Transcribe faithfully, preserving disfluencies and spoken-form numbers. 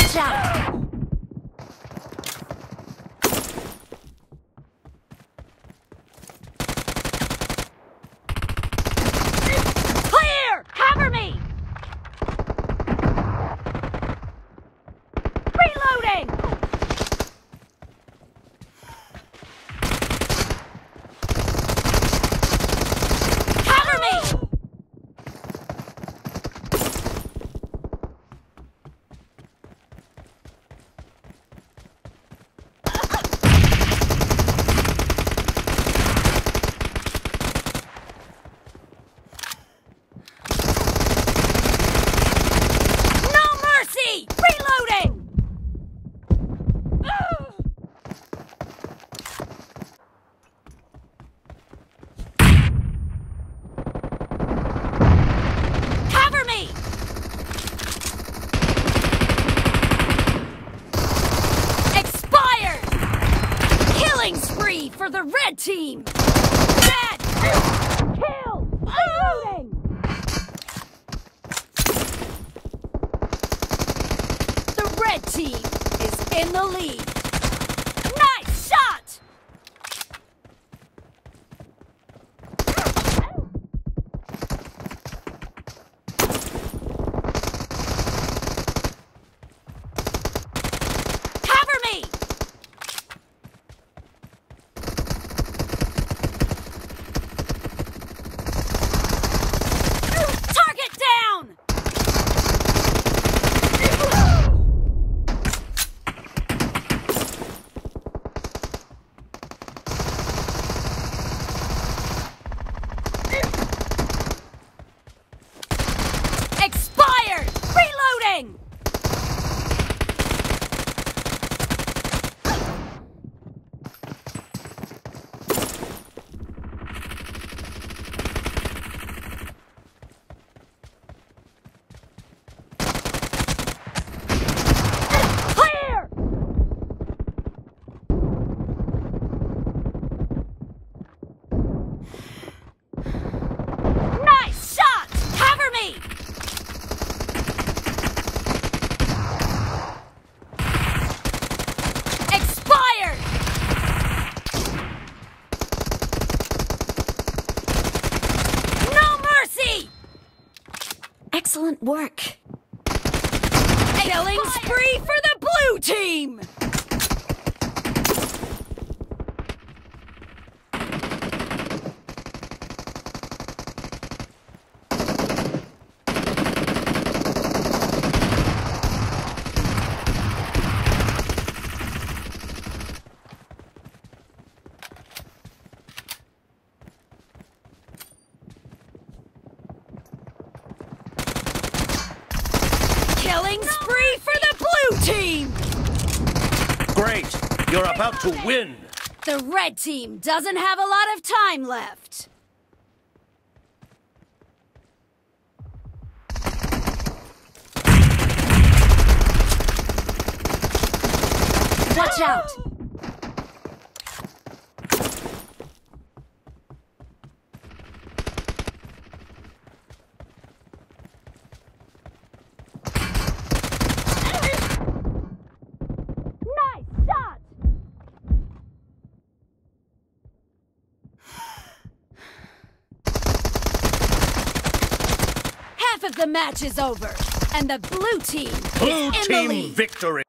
Watch out! Clear! Cover me! Reloading! Cover me! Spree for the red team! Red! Kill! Reloading! The red team is in the lead. Nice shot! Cover me! Excellent work. Killing spree for the blue team! Killing spree for the blue team! Great! You're about to win! The red team doesn't have a lot of time left. Watch out! Half of the match is over, and the blue team Blue is in team the lead. victory!